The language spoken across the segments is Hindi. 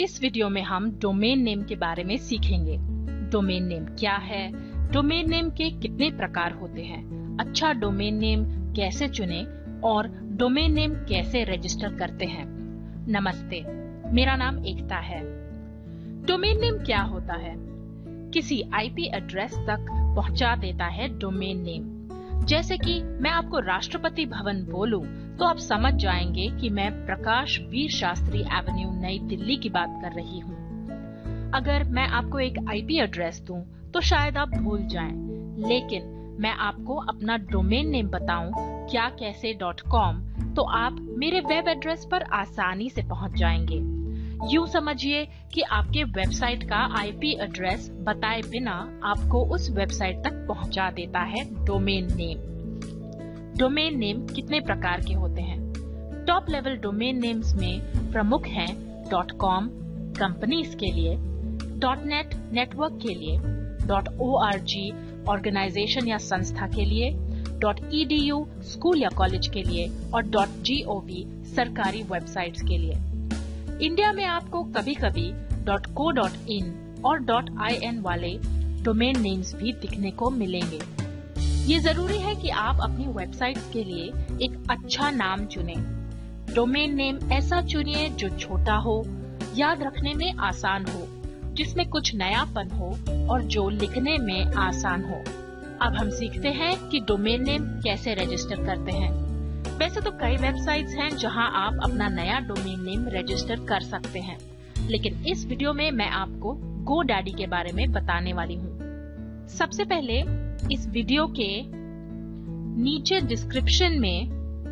इस वीडियो में हम डोमेन नेम के बारे में सीखेंगे। डोमेन नेम क्या है, डोमेन नेम के कितने प्रकार होते हैं, अच्छा डोमेन नेम कैसे चुनें और डोमेन नेम कैसे रजिस्टर करते हैं। नमस्ते, मेरा नाम एकता है। डोमेन नेम क्या होता है? किसी आईपी एड्रेस तक पहुंचा देता है डोमेन नेम। जैसे कि मैं आपको राष्ट्रपति भवन बोलूं तो आप समझ जाएंगे कि मैं प्रकाश वीर शास्त्री एवेन्यू नई दिल्ली की बात कर रही हूँ। अगर मैं आपको एक आईपी एड्रेस दूं तो शायद आप भूल जाएं, लेकिन मैं आपको अपना डोमेन नेम बताऊं क्या कैसे .com तो आप मेरे वेब एड्रेस पर आसानी से पहुंच जाएंगे। यूं समझिए कि आपके वेबसाइट का आईपी एड्रेस बताए बिना आपको उस वेबसाइट तक पहुंचा देता है डोमेन नेम। डोमेन नेम कितने प्रकार के होते हैं? टॉप लेवल डोमेन नेम्स में प्रमुख हैं .com कंपनीज के लिए, .net नेटवर्क के लिए, .org ऑर्गेनाइजेशन या संस्था के लिए, .edu स्कूल या कॉलेज के लिए और .gov सरकारी वेबसाइट्स के लिए। इंडिया में आपको कभी-कभी .co.in और .in वाले डोमेन नेम्स भी दिखने को मिलेंगे। ये जरूरी है कि आप अपनी वेबसाइट्स के लिए एक अच्छा नाम चुनें। डोमेन नेम ऐसा चुनिए जो छोटा हो, याद रखने में आसान हो, जिसमें कुछ नयापन हो और जो लिखने में आसान हो। अब हम सीखते हैं कि डोमेन नेम कैसे रजिस्टर करते हैं। वैसे तो कई वेबसाइट्स हैं जहां आप अपना नया डोमेन नेम रजिस्टर कर सकते हैं, लेकिन इस वीडियो में मैं आपको GoDaddy के बारे में बताने वाली हूँ। सबसे पहले इस वीडियो के नीचे डिस्क्रिप्शन में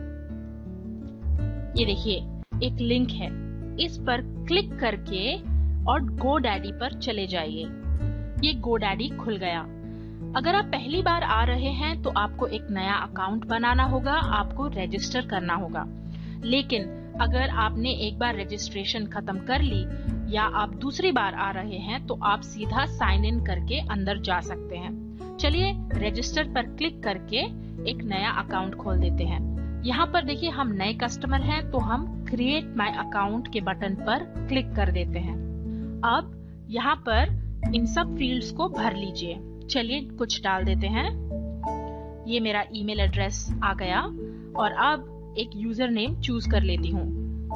ये देखिए एक लिंक है, इस पर क्लिक करके और GoDaddy पर चले जाइए। ये GoDaddy खुल गया। अगर आप पहली बार आ रहे हैं तो आपको एक नया अकाउंट बनाना होगा, आपको रजिस्टर करना होगा। लेकिन अगर आपने एक बार रजिस्ट्रेशन खत्म कर ली या आप दूसरी बार आ रहे हैं तो आप सीधा साइन इन करके अंदर जा सकते हैं। चलिए रजिस्टर पर क्लिक करके एक नया अकाउंट खोल देते हैं। यहाँ पर देखिए हम नए कस्टमर हैं तो हम क्रिएट माय अकाउंट के बटन पर क्लिक कर देते हैं। अब यहाँ पर इन सब फील्ड्स को भर लीजिए। चलिए कुछ डाल देते हैं। ये मेरा ईमेल एड्रेस आ गया और अब एक यूजर नेम चूज कर लेती हूँ।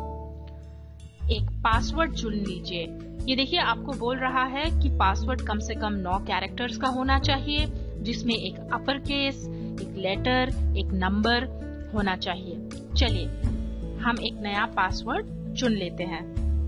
एक पासवर्ड चुन लीजिए। ये देखिए आपको बोल रहा है कि पासवर्ड कम से कम 9 कैरेक्टर्स का होना चाहिए, जिसमें एक अपर केस, एक लेटर, एक नंबर होना चाहिए। चलिए हम एक नया पासवर्ड चुन लेते हैं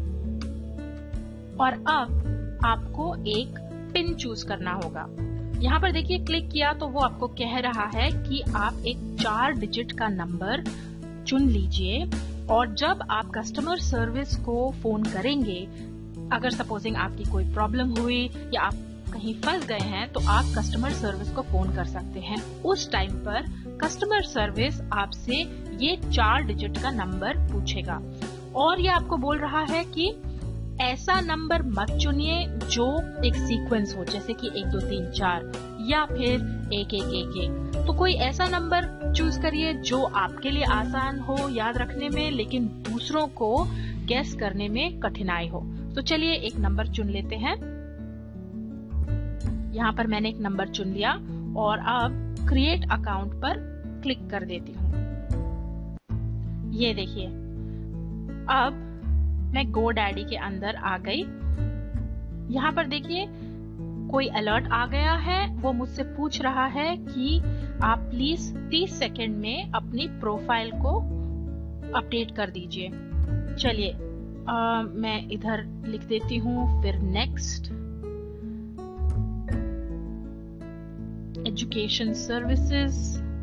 और अब आपको एक पिन चूज करना होगा। यहाँ पर देखिए क्लिक किया तो वो आपको कह रहा है कि आप एक 4 डिजिट का नंबर चुन लीजिए और जब आप कस्टमर सर्विस को फोन करेंगे, अगर सपोजिंग आपकी कोई प्रॉब्लम हुई या आप कहीं फंस गए हैं तो आप कस्टमर सर्विस को फोन कर सकते हैं। उस टाइम पर कस्टमर सर्विस आपसे ये 4 डिजिट का नंबर पूछेगा और ये आपको बोल रहा है कि ऐसा नंबर मत चुनिए जो एक सीक्वेंस हो, जैसे कि 1 2 3 4 या फिर 1 1 1 1। तो कोई ऐसा नंबर चूज करिए जो आपके लिए आसान हो याद रखने में, लेकिन दूसरों को गेस करने में कठिनाई हो। तो चलिए एक नंबर चुन लेते हैं। यहाँ पर मैंने एक नंबर चुन लिया और अब क्रिएट अकाउंट पर क्लिक कर देती हूँ। ये देखिए अब मैं GoDaddy के अंदर आ गई। यहाँ पर देखिए कोई अलर्ट आ गया है। वो मुझसे पूछ रहा है कि आप प्लीज 30 सेकेंड में अपनी प्रोफाइल को अपडेट कर दीजिए। चलिए मैं इधर लिख देती हूँ, फिर नेक्स्ट, एजुकेशन सर्विसेज।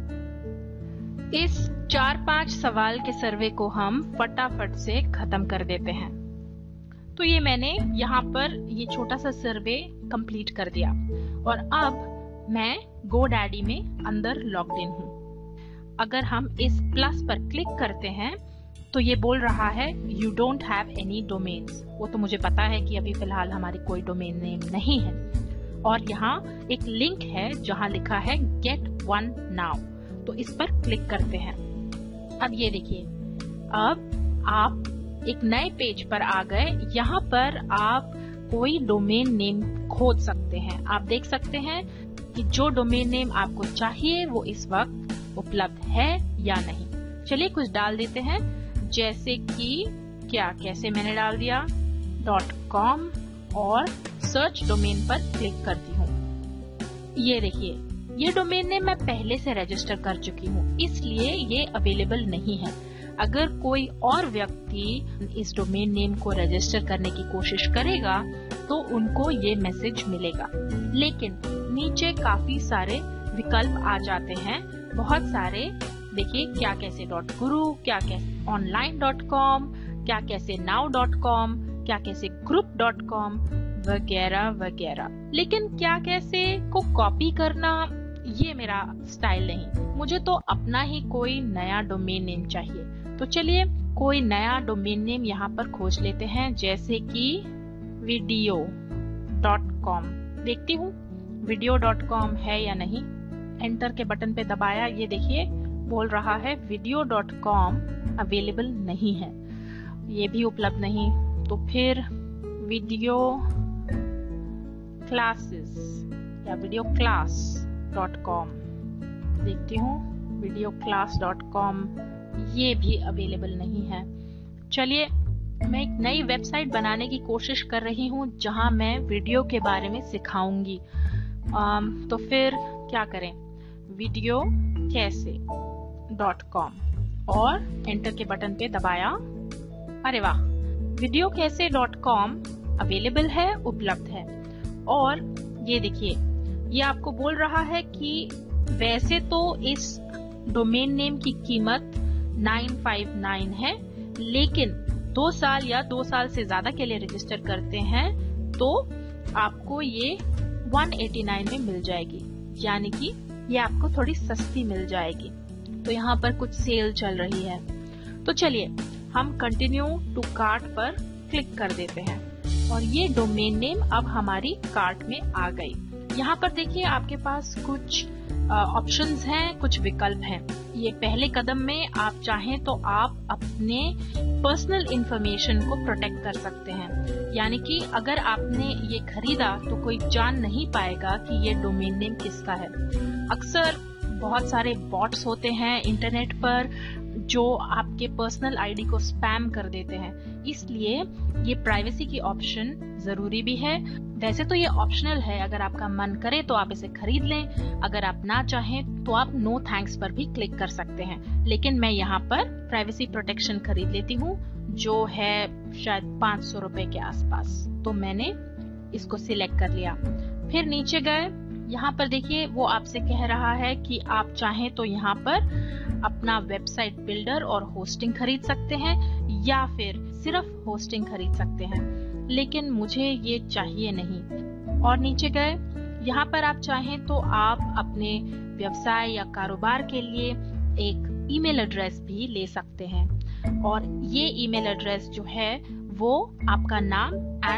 इस 4-5 सवाल के सर्वे को हम फटाफट से खत्म कर देते हैं। तो ये मैंने यहाँ पर ये छोटा सा सर्वे कंप्लीट कर दिया और अब मैं GoDaddy में अंदर लॉग्ड इन हूँ। अगर हम इस प्लस पर क्लिक करते हैं तो ये बोल रहा है you don't have any domains. वो तो मुझे पता है कि अभी फिलहाल हमारी कोई डोमेन नेम नहीं है और यहाँ एक लिंक है जहाँ लिखा है गेट वन नाउ, तो इस पर क्लिक करते हैं। अब ये देखिए अब आप एक नए पेज पर आ गए। यहाँ पर आप कोई डोमेन नेम खोज सकते हैं। आप देख सकते हैं कि जो डोमेन नेम आपको चाहिए वो इस वक्त उपलब्ध है या नहीं। चलिए कुछ डाल देते हैं, जैसे कि कैसे मैंने डाल दिया .com और सर्च डोमेन पर क्लिक करती हूँ। ये देखिए, ये डोमेन नेम मैं पहले से रजिस्टर कर चुकी हूँ, इसलिए ये अवेलेबल नहीं है। अगर कोई और व्यक्ति इस डोमेन नेम को रजिस्टर करने की कोशिश करेगा तो उनको ये मैसेज मिलेगा। लेकिन नीचे काफी सारे विकल्प आ जाते हैं, बहुत सारे। देखिए, क्या कैसे .guru, क्या कैसे online.com, क्या कैसे now.com, क्या कैसे group.com वगैरह वगैरह। लेकिन क्या कैसे को कॉपी करना ये मेरा स्टाइल नहीं। मुझे तो अपना ही कोई नया डोमेन नेम चाहिए। तो चलिए कोई नया डोमेन नेम यहाँ पर खोज लेते हैं, जैसे कि video.com। देखती हूँ video.com है या नहीं। एंटर के बटन पे दबाया, ये देखिए बोल रहा है video.com अवेलेबल नहीं है, ये भी उपलब्ध नहीं। तो फिर वीडियो क्लासेस या videoclass.com देखती हूँ, videoclass.com ये भी अवेलेबल नहीं है। चलिए मैं एक नई वेबसाइट बनाने की कोशिश कर रही हूँ जहाँ मैं वीडियो के बारे में सिखाऊंगी। तो फिर क्या करें, वीडियो कैसे .com और एंटर के बटन पे दबाया। अरे वाह, वीडियो कैसे .com अवेलेबल है, उपलब्ध है। और ये देखिए, ये आपको बोल रहा है कि वैसे तो इस डोमेन नेम की कीमत 959 है, लेकिन 2 साल या 2 साल से ज्यादा के लिए रजिस्टर करते हैं तो आपको ये 189 में मिल जाएगी, यानी कि ये आपको थोड़ी सस्ती मिल जाएगी। तो यहाँ पर कुछ सेल चल रही है। तो चलिए हम कंटिन्यू टू कार्ट पर क्लिक कर देते हैं और ये डोमेन नेम अब हमारी कार्ट में आ गई। यहाँ पर देखिए आपके पास कुछ ऑप्शंस हैं, कुछ विकल्प हैं। ये पहले कदम में आप चाहें तो आप अपने पर्सनल इंफॉर्मेशन को प्रोटेक्ट कर सकते हैं, यानी कि अगर आपने ये खरीदा तो कोई जान नहीं पाएगा कि ये डोमेन नेम किसका है। अक्सर बहुत सारे बॉट्स होते हैं इंटरनेट पर जो आपके पर्सनल आईडी को स्पैम कर देते हैं, इसलिए ये प्राइवेसी की ऑप्शन जरूरी भी है। वैसे तो ये ऑप्शनल है, अगर आपका मन करे तो आप इसे खरीद लें, अगर आप ना चाहें तो आप नो थैंक्स पर भी क्लिक कर सकते हैं। लेकिन मैं यहाँ पर प्राइवेसी प्रोटेक्शन खरीद लेती हूँ, जो है शायद 500 रुपए के आसपास। तो मैंने इसको सिलेक्ट कर लिया। फिर नीचे गए, यहाँ पर देखिए वो आपसे कह रहा है कि आप चाहें तो यहाँ पर अपना वेबसाइट बिल्डर और होस्टिंग खरीद सकते हैं या फिर सिर्फ होस्टिंग खरीद सकते हैं, लेकिन मुझे ये चाहिए नहीं। और नीचे गए, यहाँ पर आप चाहें तो आप अपने व्यवसाय या कारोबार के लिए एक ईमेल एड्रेस भी ले सकते हैं और ये ईमेल एड्रेस जो है वो आपका नाम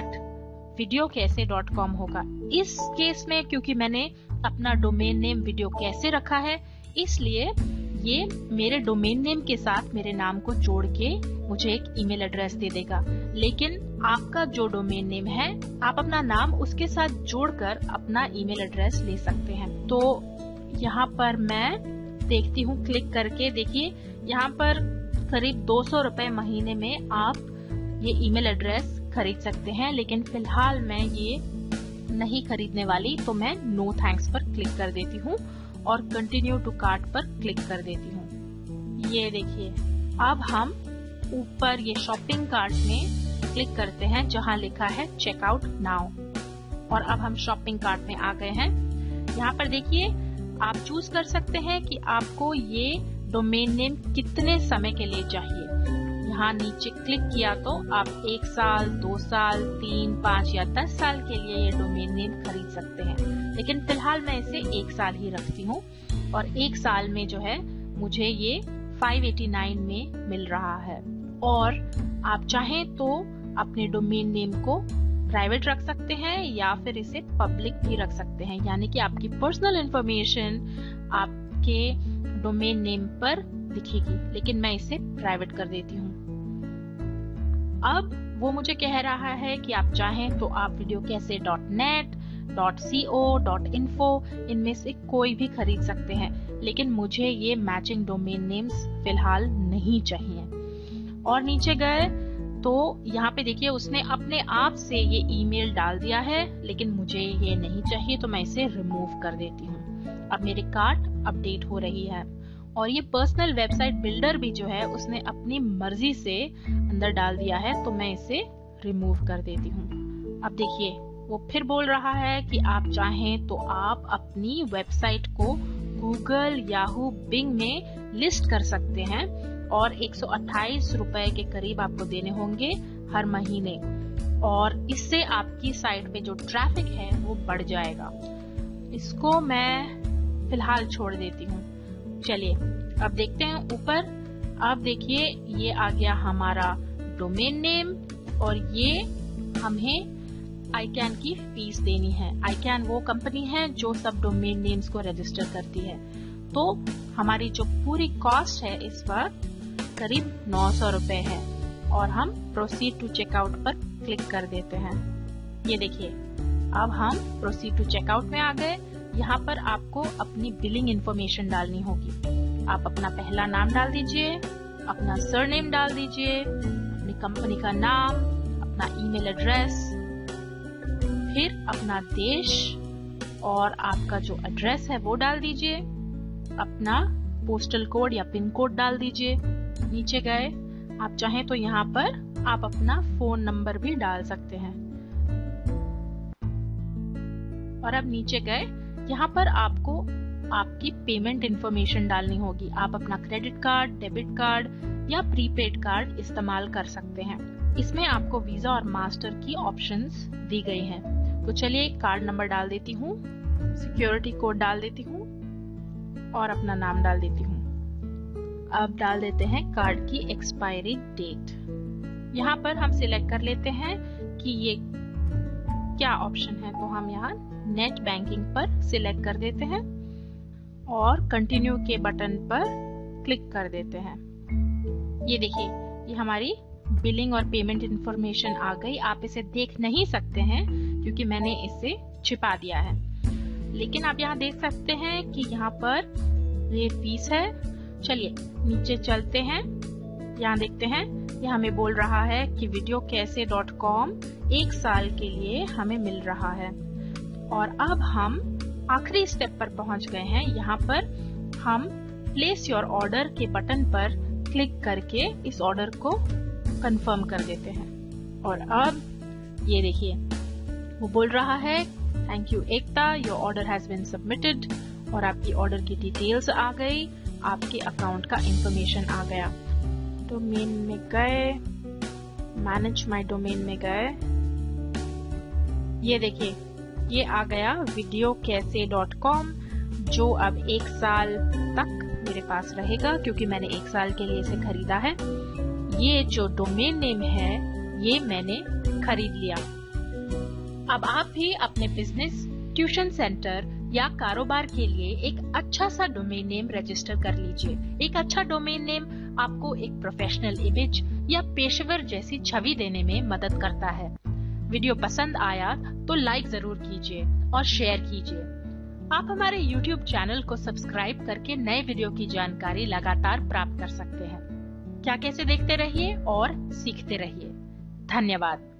@videokaise.com होगा। इस केस में क्योंकि मैंने अपना डोमेन नेम वीडियो कैसे रखा है, इसलिए ये मेरे डोमेन नेम के साथ मेरे नाम को जोड़ के मुझे एक ईमेल एड्रेस दे देगा। लेकिन आपका जो डोमेन नेम है, आप अपना नाम उसके साथ जोड़कर अपना ईमेल एड्रेस ले सकते हैं। तो यहाँ पर मैं देखती हूँ क्लिक करके, देखिए यहाँ पर करीब 200 रुपए महीने में आप ये ईमेल एड्रेस खरीद सकते हैं। लेकिन फिलहाल मैं ये नहीं खरीदने वाली, तो मैं नो थैंक्स पर क्लिक कर देती हूँ और कंटिन्यू टू कार्ट पर क्लिक कर देती हूँ। ये देखिए, अब हम ऊपर ये शॉपिंग कार्ट में क्लिक करते हैं जहाँ लिखा है चेकआउट नाउ, और अब हम शॉपिंग कार्ट में आ गए हैं। यहाँ पर देखिए आप चूज कर सकते हैं कि आपको ये डोमेन नेम कितने समय के लिए चाहिए। यहाँ नीचे क्लिक किया तो आप 1 साल, 2 साल, 3, 5 या 10 साल के लिए ये डोमेन नेम खरीद सकते हैं। लेकिन फिलहाल मैं इसे 1 साल ही रखती हूँ और 1 साल में जो है मुझे ये 589 में मिल रहा है। और आप चाहें तो अपने डोमेन नेम को प्राइवेट रख सकते हैं या फिर इसे पब्लिक भी रख सकते हैं, यानी कि आपकी पर्सनल इंफॉर्मेशन आपके डोमेन नेम पर दिखेगी। लेकिन मैं इसे प्राइवेट कर देती हूँ। अब वो मुझे कह रहा है कि आप चाहें तो आप videocassette.net, .co, .info इनमें से कोई भी खरीद सकते हैं, लेकिन मुझे ये मैचिंग डोमेन नेम्स फिलहाल नहीं चाहिए। और नीचे गए तो यहाँ पे देखिए उसने अपने आप से ये ईमेल डाल दिया है, लेकिन मुझे ये नहीं चाहिए तो मैं इसे रिमूव कर देती हूँ। अब मेरे कार्ट अपडेट हो रही है और ये पर्सनल वेबसाइट बिल्डर भी जो है उसने अपनी मर्जी से अंदर डाल दिया है, तो मैं इसे रिमूव कर देती हूँ। अब देखिए वो फिर बोल रहा है कि आप चाहें तो आप अपनी वेबसाइट को गूगल, याहू, बिंग में लिस्ट कर सकते हैं और 128 रुपए के करीब आपको देने होंगे हर महीने, और इससे आपकी साइट पे जो ट्रैफिक है वो बढ़ जाएगा। इसको मैं फिलहाल छोड़ देती हूँ। चलिए अब देखते हैं ऊपर। अब देखिए ये आ गया हमारा डोमेन नेम और ये हमें iCAN की फीस देनी है। iCAN वो कंपनी है जो सब डोमेन नेम्स को रजिस्टर करती है। तो हमारी जो पूरी कॉस्ट है इस वक्त करीब 900 रुपए है और हम प्रोसीड टू चेकआउट पर क्लिक कर देते हैं। ये देखिए अब हम प्रोसीड टू चेकआउट में आ गए। यहाँ पर आपको अपनी बिलिंग इंफॉर्मेशन डालनी होगी। आप अपना पहला नाम डाल दीजिए, अपना सरनेम डाल दीजिए, अपनी कंपनी का नाम, अपना ईमेल एड्रेस, फिर अपना देश और आपका जो एड्रेस है वो डाल दीजिए, अपना पोस्टल कोड या पिन कोड डाल दीजिए। नीचे गए आप चाहें तो यहाँ पर आप अपना फोन नंबर भी डाल सकते हैं। और अब नीचे गए यहाँ पर आपको आपकी पेमेंट इंफॉर्मेशन डालनी होगी। आप अपना क्रेडिट कार्ड, डेबिट कार्ड या प्रीपेड कार्ड इस्तेमाल कर सकते हैं। इसमें आपको वीजा और मास्टर की ऑप्शंस दी गई हैं। तो चलिए कार्ड नंबर डाल देती हूँ, सिक्योरिटी कोड डाल देती हूँ और अपना नाम डाल देती हूँ। अब डाल देते हैं कार्ड की एक्सपायरी डेट। यहाँ पर हम सिलेक्ट कर लेते हैं कि ये क्या ऑप्शन है, तो हम यहाँ नेट बैंकिंग पर सिलेक्ट कर देते हैं और कंटिन्यू के बटन पर क्लिक कर देते हैं। ये देखिए ये हमारी बिलिंग और पेमेंट इंफॉर्मेशन आ गई। आप इसे देख नहीं सकते हैं क्योंकि मैंने इसे छिपा दिया है, लेकिन आप यहाँ देख सकते हैं कि यहाँ पर ये फीस है। चलिए नीचे चलते हैं, यहाँ देखते हैं ये हमें बोल रहा है कि videocassette.com 1 साल के लिए हमें मिल रहा है। और अब हम आखिरी स्टेप पर पहुंच गए हैं। यहाँ पर हम प्लेस योर ऑर्डर के बटन पर क्लिक करके इस ऑर्डर को कंफर्म कर देते हैं। और अब ये देखिए वो बोल रहा है thank you Ekta, your order has been submitted, और आपकी ऑर्डर की डिटेल्स आ गई, आपके अकाउंट का इंफॉर्मेशन आ गया। डोमेन में गए, मैनेज माय डोमेन में गए, ये देखिए ये आ गया videocassette.com जो अब 1 साल तक मेरे पास रहेगा क्योंकि मैंने 1 साल के लिए इसे खरीदा है। ये जो डोमेन नेम है ये मैंने खरीद लिया। अब आप भी अपने बिजनेस, ट्यूशन सेंटर या कारोबार के लिए एक अच्छा सा डोमेन नेम रजिस्टर कर लीजिए। एक अच्छा डोमेन नेम आपको एक प्रोफेशनल इमेज या पेशेवर जैसी छवि देने में मदद करता है। वीडियो पसंद आया तो लाइक जरूर कीजिए और शेयर कीजिए। आप हमारे YouTube चैनल को सब्सक्राइब करके नए वीडियो की जानकारी लगातार प्राप्त कर सकते हैं। क्या कैसे देखते रहिए और सीखते रहिए। धन्यवाद।